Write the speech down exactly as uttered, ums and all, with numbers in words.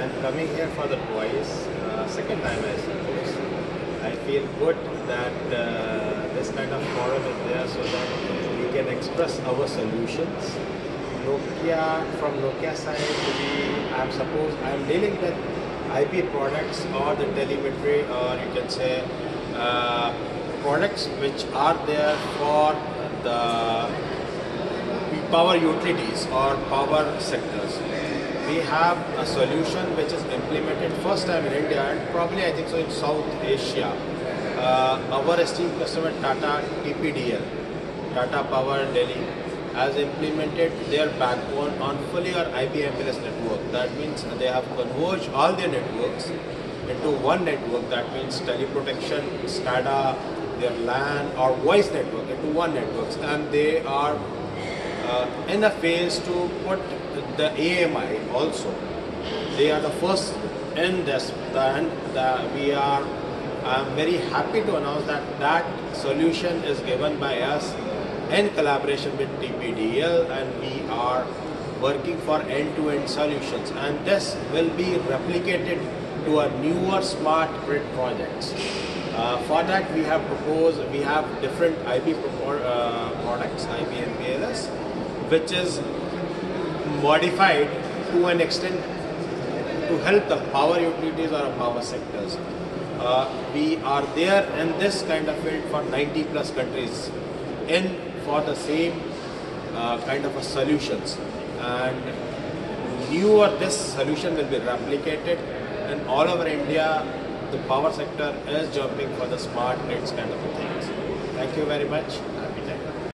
I'm coming here for the twice, uh, second time I suppose. I feel good that uh, this kind of forum is there so that we can express our solutions. Nokia, from Nokia side to be, I suppose I'm dealing with I P products or the telemetry, or you can say uh, products which are there for the power utilities or power sectors. We have a solution which is implemented first time in India and probably I think so in South Asia. Uh, our esteemed customer Tata T P D L, Tata Power Delhi, has implemented their backbone on fully our I P M P L S network. That means they have converged all their networks into one network. That means teleprotection, SCADA, their LAN or voice network into one network, and they are uh, in a phase to put the A M I also. They are the first in this, and the, we are. I am very happy to announce that that solution is given by us in collaboration with T P D L, and we are working for end-to-end solutions, and this will be replicated to our newer smart grid projects. Uh, for that we have proposed, we have different I P uh, products, I P M P L S, which is modified to an extent to help the power utilities or power sectors. Uh, we are there in this kind of field for ninety plus countries in for the same uh, kind of a solutions, and newer this solution will be replicated in all over India. The power sector is jumping for the smart grids kind of things. Thank you very much.